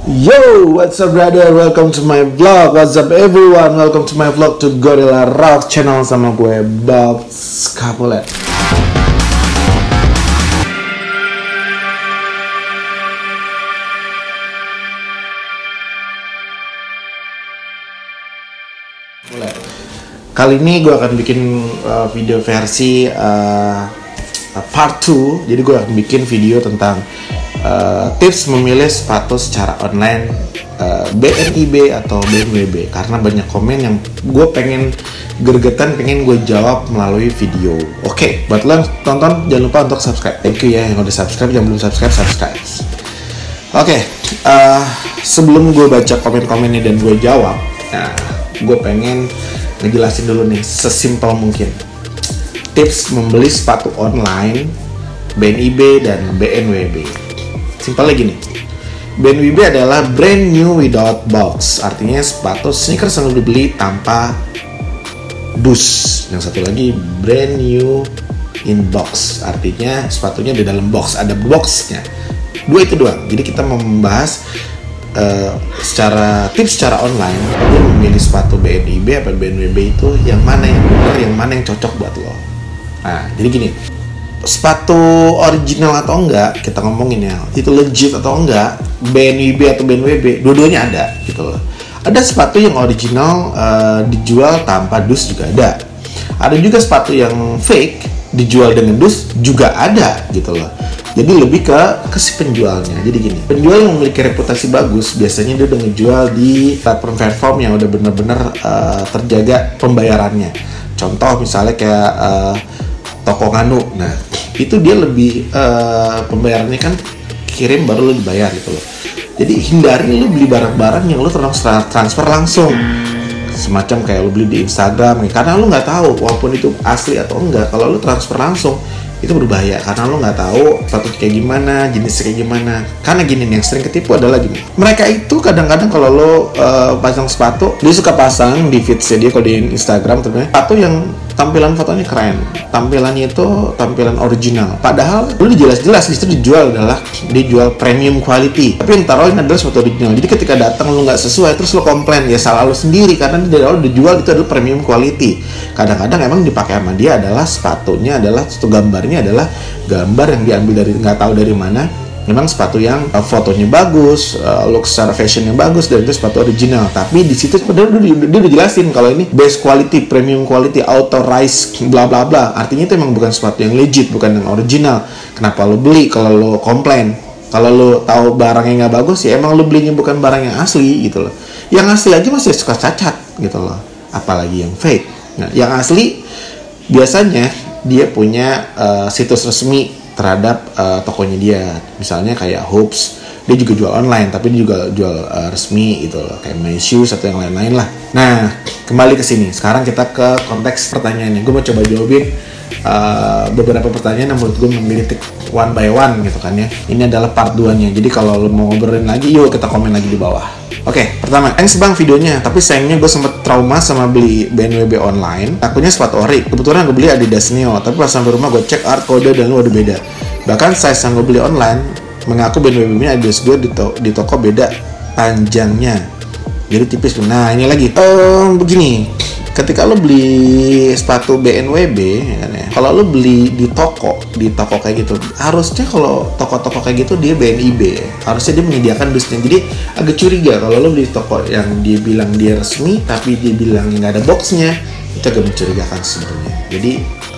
Yo, what's up brother? Welcome to my vlog. What's up everyone? Welcome to my vlog to Gorilla Rock channel sama gue Bob Scapulet. Kali ini gue akan bikin video versi part 2. Jadi gue akan bikin video tentang tips memilih sepatu secara online, BNIB atau BNWB, karena banyak komen yang gue pengen gergetan, pengen gue jawab melalui video. Oke, buat lo yang tonton jangan lupa untuk subscribe. Thank you ya yang udah subscribe, yang belum subscribe. Oke, sebelum gue baca komen-komennya dan gue jawab, nah gue pengen ngejelasin dulu nih sesimpel mungkin tips membeli sepatu online BNIB dan BNWB. Simpelnya gini, BNWB adalah brand new without box, artinya sepatu sneakers yang dibeli tanpa dus. Yang satu lagi brand new in box, artinya sepatunya di dalam box, ada boxnya. Dua itu doang. Jadi kita mau membahas tips secara online, lu memilih sepatu BNIB atau BNWB itu yang mana yang benar, yang mana yang cocok buat lo. Nah, jadi gini, sepatu original atau enggak, kita ngomongin ya, itu legit atau enggak, BNIB atau BNWB, dua-duanya ada gitu loh. Ada sepatu yang original dijual tanpa dus juga ada. Ada juga sepatu yang fake dijual dengan dus juga ada gitu loh. Jadi lebih ke si penjualnya. Jadi gini, penjual yang memiliki reputasi bagus biasanya dia udah ngejual di platform yang udah bener-bener terjaga pembayarannya. Contoh misalnya kayak toko Nganu. Nah, itu dia lebih pembayarannya kan kirim baru lo dibayar gitu loh. Jadi hindari lo beli barang-barang yang lo transfer langsung. Semacam kayak lo beli di Instagram nih, karena lo nggak tahu walaupun itu asli atau enggak, kalau lo transfer langsung itu berbahaya karena lo nggak tahu sepatu kayak gimana, jenisnya kayak gimana. Karena gini nih, yang sering ketipu adalah gini, mereka itu kadang-kadang kalau lo pasang sepatu, dia suka pasang di feeds dia kalau di Instagram terutama sepatu yang tampilan fotonya keren, tampilannya itu tampilan original, padahal lo jelas-jelas di situ dijual premium quality, tapi yang taruhin adalah sepatu original. Jadi ketika datang lo nggak sesuai, terus lo komplain, ya salah lo sendiri karena dari awal dijual itu adalah premium quality. Kadang-kadang emang dipakai sama dia adalah sepatunya adalah satu gambarnya adalah gambar yang diambil dari nggak tahu dari mana. Memang sepatu yang fotonya bagus, look secara fashionnya bagus, dan itu sepatu original. Tapi di situ sebenarnya dia udah jelasin kalau ini best quality, premium quality, authorized, bla bla bla. Artinya itu emang bukan sepatu yang legit, bukan yang original. Kenapa lo beli kalau lo komplain? Kalau lo tahu barangnya nggak bagus, ya emang lo belinya bukan barang yang asli gitu loh. Yang asli aja masih suka cacat gitu loh, apalagi yang fake. Nah, yang asli biasanya dia punya situs resmi terhadap tokonya dia. Misalnya kayak Hoops, dia juga jual online tapi dia juga jual resmi gitu loh, kayak My Shoes atau yang lain-lain lah. Nah, kembali ke sini. Sekarang kita ke konteks pertanyaannya. Gue mau coba jawabin beberapa pertanyaan yang menurut gue memilih one by one gitu kan ya. Ini adalah part 2-nya. Jadi kalau lo mau ngobrolin lagi, yuk kita komen lagi di bawah. Oke, pertama, thanks bang videonya, tapi sayangnya gue sempet trauma sama beli BNWB online. Akunya sepatu ori, kebetulan gue beli Adidas Neo, tapi pas sampai rumah gue cek art, kode, dan lu ada beda. Bahkan size yang gue beli online mengaku BNWB-nya Adidas gue di toko beda panjangnya, jadi tipis. Nah ini lagi, begini, ketika lo beli sepatu BNWB, kalau lo beli di toko kayak gitu, harusnya kalau toko-toko kayak gitu dia BNIB, harusnya dia menyediakan dusnya. Jadi agak curiga kalau lo beli toko yang dia bilang dia resmi tapi dia bilang nggak ada boxnya, itu agak mencurigakan sebenarnya. Jadi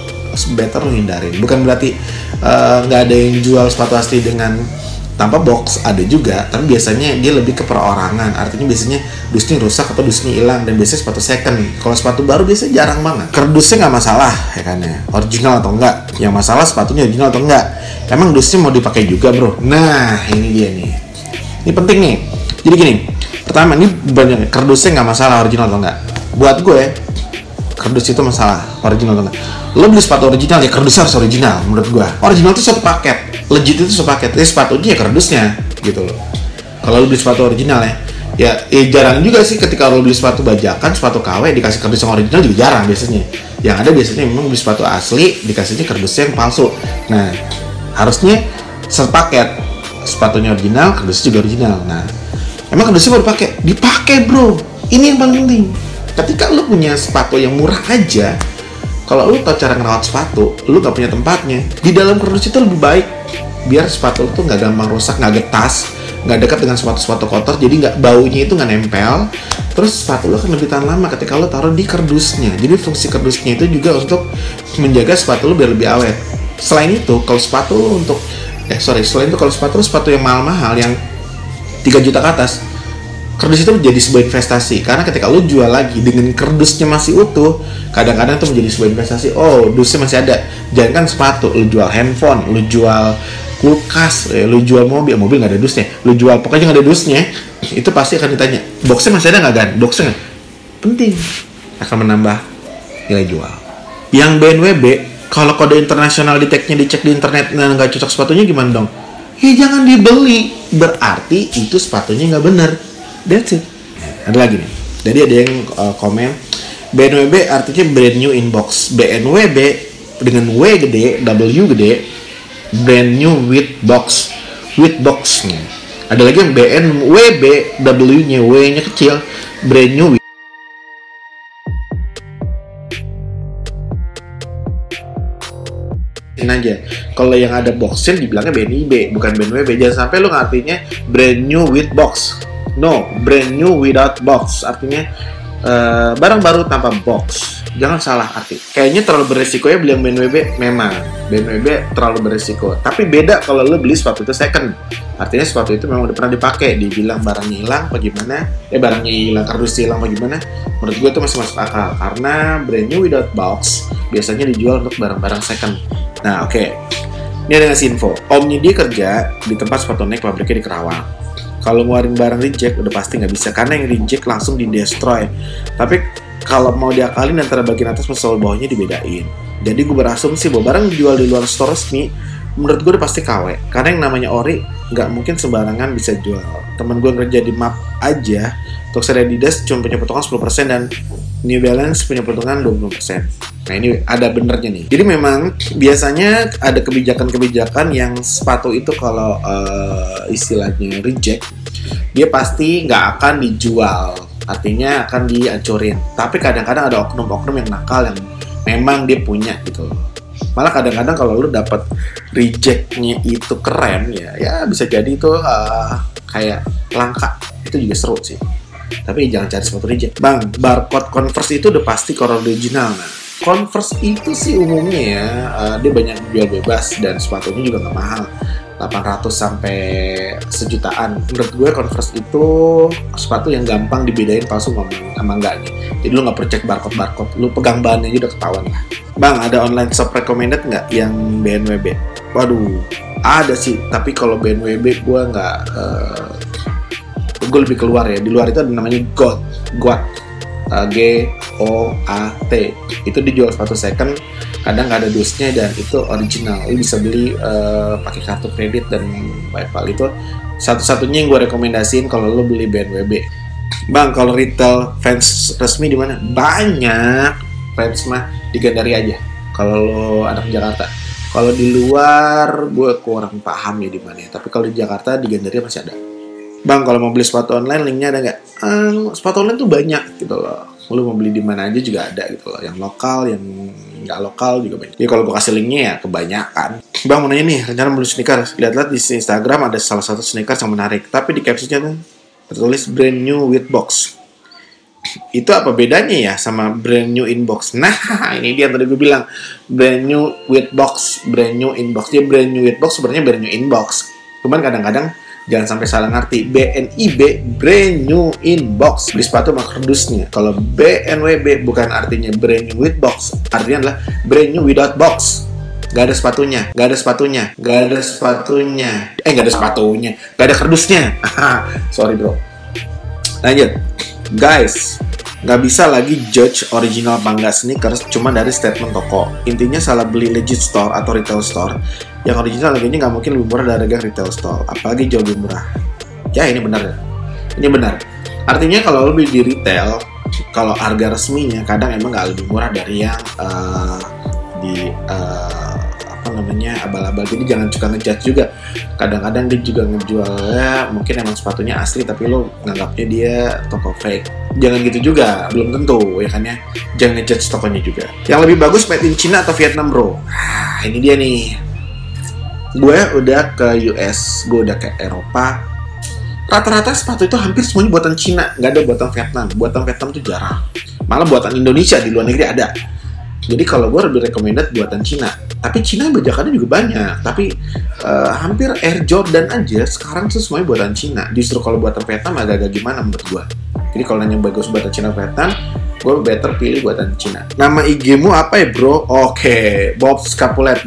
better lo hindarin. Bukan berarti nggak ada yang jual sepatu asli dengan tanpa box, ada juga, tapi biasanya dia lebih ke perorangan. Artinya biasanya dusnya rusak atau dusnya hilang, dan biasanya sepatu second. Kalau sepatu baru biasanya jarang banget. Kerdusnya nggak masalah ya kan ya, original atau enggak. Yang masalah sepatunya original atau enggak. Emang dusnya mau dipakai juga bro. Nah ini dia nih, ini penting nih. Jadi gini, pertama ini banyak kerdusnya nggak masalah original atau enggak. Buat gue kardus itu masalah original atau enggak. Lo beli sepatu original ya kardusnya harus original menurut gue. Original itu satu paket, legit itu sepaket, sepatunya ya kardusnya gitu loh. Kalau lo beli sepatu original ya jarang juga sih ketika lo beli sepatu bajakan, sepatu KW dikasih kardus yang original juga jarang biasanya. Yang ada biasanya memang beli sepatu asli dikasihnya kardusnya yang palsu. Nah harusnya sepaket, sepatunya original, kardusnya juga original. Nah Emang kardusnya mau dipakai bro. Ini yang paling penting. Ketika lu punya sepatu yang murah aja, kalau lu tau cara ngerawat sepatu, lu gak punya tempatnya, di dalam kardus itu lebih baik. Biar sepatu lu tuh gak gampang rusak, gak getas, gak dekat dengan sepatu-sepatu kotor, jadi gak, baunya itu gak nempel. Terus sepatu lu akan lebih tahan lama ketika lu taruh di kardusnya. Jadi fungsi kardusnya itu juga untuk menjaga sepatu lu biar lebih awet. Selain itu, kalau sepatu lu untuk selain itu kalau sepatu yang mahal-mahal yang 3 juta ke atas, kardus itu menjadi sebuah investasi. Karena ketika lu jual lagi dengan kardusnya masih utuh, kadang-kadang itu menjadi sebuah investasi. Oh, dusnya masih ada. Jangan kan sepatu, lu jual handphone, lu jual kulkas, lu jual mobil nggak ada dusnya, lu jual pokoknya nggak ada dusnya, itu pasti akan ditanya, boxnya masih ada nggak Gan? Boxnya nggak? Penting, akan menambah nilai jual. Yang BNWB, kalau kode internasional di tag-nya dicek di internet dan nggak cocok sepatunya gimana dong? Ya jangan dibeli, berarti itu sepatunya nggak bener. That's it. Ada lagi nih. Jadi ada yang komen BNWB artinya brand new in box. BNWB dengan W gede, W gede, brand new with box. With box nih. Ada lagi yang BNWB, W-nya, W-nya kecil, brand new with. Aja. Kalau yang ada boxnya dibilangnya BNIB, bukan BNWB. Jangan sampai lu ngartinya brand new with box. No, brand new without box. Artinya barang baru tanpa box. Jangan salah arti. Kayaknya terlalu beresiko ya beli yang BNWB. Memang BNWB terlalu beresiko. Tapi beda kalau lu beli sepatu itu second. Artinya sepatu itu memang udah pernah dipakai. Dibilang barangnya hilang apa gimana? Barangnya hilang, kardusnya hilang apa gimana? Menurut gue itu masih masuk akal. Karena brand new without box biasanya dijual untuk barang-barang second. Nah, oke. Ini ada ngasih info. Omnya dia kerja di tempat sepatu naik pabriknya di Kerawang. Kalau ngeluarin barang reject udah pasti nggak bisa, karena yang reject langsung di-destroy. Tapi kalau mau diakalin antara bagian atas sama sole bawahnya dibedain. Jadi gue berasumsi bahwa barang dijual di luar store resmi, menurut gue udah pasti KW. Karena yang namanya ori nggak mungkin sembarangan bisa jual. Temen gue kerja di MAP aja, Toxer Adidas cuma punya potongan 10% dan New Balance punya potongan 20%. Nah ini ada benernya nih. Jadi memang biasanya ada kebijakan-kebijakan yang sepatu itu kalau istilahnya reject, dia pasti nggak akan dijual. Artinya akan dihancurin. Tapi kadang-kadang ada oknum-oknum yang nakal yang memang dia punya gitu loh. Malah kadang-kadang kalau lu dapat rejectnya itu keren ya bisa jadi itu kayak langka. Itu juga seru sih. Tapi jangan cari sepatu reject. Bang, barcode Converse itu udah pasti core original. Nah, Converse itu sih umumnya ya dia banyak jual bebas dan sepatunya juga nggak mahal, 800 sampai sejutaan. Menurut gue Converse itu sepatu yang gampang dibedain palsu sama enggaknya. Jadi lu nggak perlu cek barcode, lu pegang bahannya aja udah ketahuan lah. Bang, ada online shop recommended nggak yang BNWB? Waduh, ada sih. Tapi kalau BNWB gue nggak, gue lebih keluar ya. Di luar itu ada namanya GOAT. GOAT. Itu dijual sepatu second, kadang nggak ada dusnya dan itu original. Lu bisa beli pakai kartu kredit dan PayPal. Itu satu-satunya yang gue rekomendasiin kalau lu beli BNWB. Bang, kalau retail fans resmi di mana? Banyak. Fans mah di Gandaria aja. Kalau lo anak Jakarta. Kalau di luar gue kurang paham ya di mana ya. Tapi kalau di Jakarta di Gandaria masih ada. Bang, kalau mau beli sepatu online linknya ada nggak? Sepatu online tuh banyak gitu loh. Lu mau beli di mana aja juga ada gitu loh. Yang lokal, yang nggak lokal juga banyak. Jadi kalau gue kasih linknya ya kebanyakan. Bang, mau nanya nih, rencana beli sneakers. Lihat-lihat di Instagram ada salah satu sneakers yang menarik. Tapi di captionnya tuh tertulis brand new with box. Itu apa bedanya ya sama brand new inbox? Nah, ini dia yang tadi gue bilang, brand new with box, brand new inbox. Dia brand new with box sebenarnya brand new inbox. Cuman kadang-kadang jangan sampai salah ngerti. BNIB, brand new inbox, beli sepatu sama kardusnya. Kalau BNWB bukan artinya brand new with box, artinya adalah brand new without box. Gak ada sepatunya, gak ada sepatunya, gak ada sepatunya. Gak ada sepatunya, gak ada kardusnya. Sorry bro. Lanjut. Guys, nggak bisa lagi judge original apa enggak sneakers cuma dari statement toko. Intinya salah beli legit store atau retail store. Yang original harganya nggak mungkin lebih murah dari harga retail store, apalagi jauh lebih murah. Ya ini benar ya. Ini benar. Artinya kalau lo beli di retail, kalau harga resminya kadang emang nggak lebih murah dari yang abal-abal. Jadi jangan suka ngejudge juga. Kadang-kadang dia juga ngejualnya mungkin emang sepatunya asli tapi lo nganggapnya dia toko fake. Jangan gitu juga, belum tentu ya kan ya. Jangan ngejudge tokonya juga. Yang lebih bagus made in China atau Vietnam, bro? Nah, ini dia nih. Gue udah ke US, gue udah ke Eropa. Rata-rata sepatu itu hampir semuanya buatan Cina, nggak ada buatan Vietnam. Buatan Vietnam tuh jarang. Malah buatan Indonesia di luar negeri ada. Jadi kalau gue lebih recommended buatan Cina. Tapi Cina bajakannya juga banyak. Tapi hampir Air Jordan aja sekarang tuh semuanya buatan Cina. Justru kalau buatan Vietnam agak-agak gimana menurut gue. Jadi kalau nanya bagus buatan Cina Vietnam, gue better pilih buatan Cina. Nama IG-mu apa ya, bro? Oke, Bob Scapulet,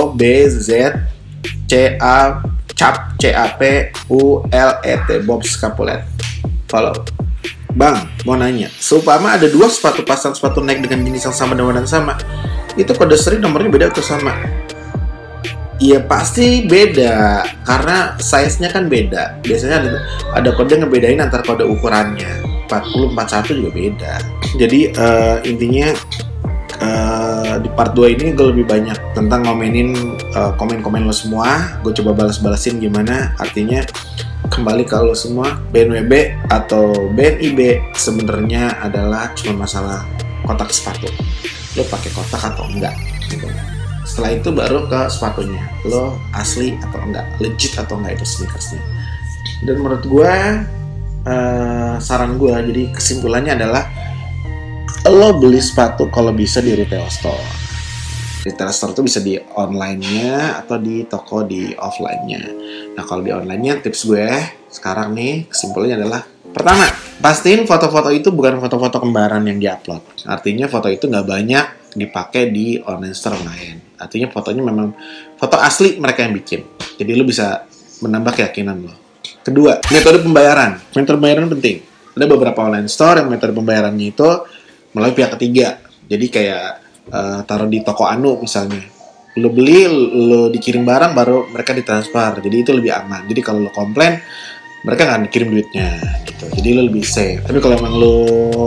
B-O-B-Z-C-A Cap C-A-P-U-L-E-T, Bob Scapulet. Follow. Bang, mau nanya, seumpama ada 2 sepatu pasang sepatu Nike dengan jenis yang sama dan warna yang sama, itu kode seri nomornya beda atau sama? Iya pasti beda, karena size-nya kan beda. Biasanya ada kode ngebedain antara kode ukurannya. 40, 41 juga beda. Jadi intinya di part 2 ini gue lebih banyak tentang ngomenin komen-komen lo semua. Gue coba balas-balasin gimana. Artinya kembali ke lo semua, BNWB atau BNIB sebenarnya adalah cuma masalah kotak sepatu. Lo pakai kotak atau enggak gitu. Setelah itu baru ke sepatunya, lo asli atau enggak, legit atau enggak itu sneakersnya. Dan menurut gue saran gue, jadi kesimpulannya adalah lo beli sepatu kalau bisa di retail store. Retail store itu bisa di online-nya atau di toko di offline-nya. Nah kalau di online-nya tips gue sekarang nih kesimpulannya adalah, pertama, pastiin foto-foto itu bukan foto-foto kembaran yang diupload. Artinya foto itu nggak banyak dipakai di online store lain. Artinya fotonya memang foto asli mereka yang bikin. Jadi lo bisa menambah keyakinan lo. Kedua, metode pembayaran. Metode pembayaran penting. Ada beberapa online store yang metode pembayarannya itu melalui pihak ketiga. Jadi kayak taruh di toko Anu misalnya. Lo beli, lo dikirim barang, baru mereka ditransfer. Jadi itu lebih aman. Jadi kalau lo komplain, mereka nggak dikirim duitnya gitu. Jadi lo lebih safe. Tapi kalau emang lo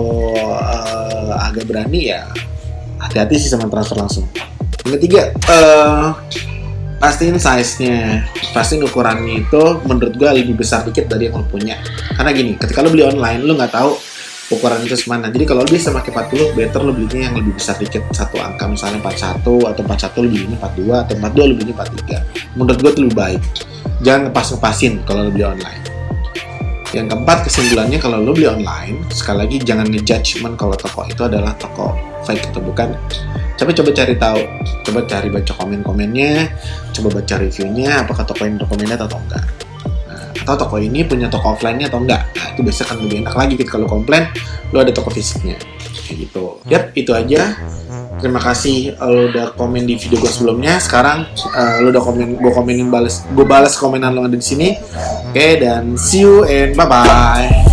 agak berani ya hati-hati sih sama transfer langsung. Yang ketiga, pastiin size-nya, pastiin ukurannya itu menurut gue lebih besar dikit dari yang lo punya. Karena gini, ketika lo beli online, lo nggak tahu ukuran itu semana. Jadi kalau lo bisa pakai 40, better lo belinya yang lebih besar dikit, satu angka misalnya 41 atau 41 lo belinya 42 atau 42 lo belinya 43. Menurut gue itu lebih baik. Jangan ngepas-ngepasin kalau lo beli online. Yang keempat, kesimpulannya kalau lo beli online, sekali lagi jangan ngejudgement kalau toko itu adalah toko fake atau bukan. Coba cari tahu, coba cari baca komen-komennya, coba baca reviewnya, apakah toko ini recommended atau enggak. Atau toko ini punya toko offline-nya atau enggak. Nah, itu biasanya kan lebih enak lagi kalau komplain lo ada toko fisiknya. Kayak gitu. Yap, itu aja. Terima kasih lo udah komen di video gue sebelumnya. Sekarang lo udah komen, gue balas komenan lo ada di sini. Oke, dan see you and bye bye.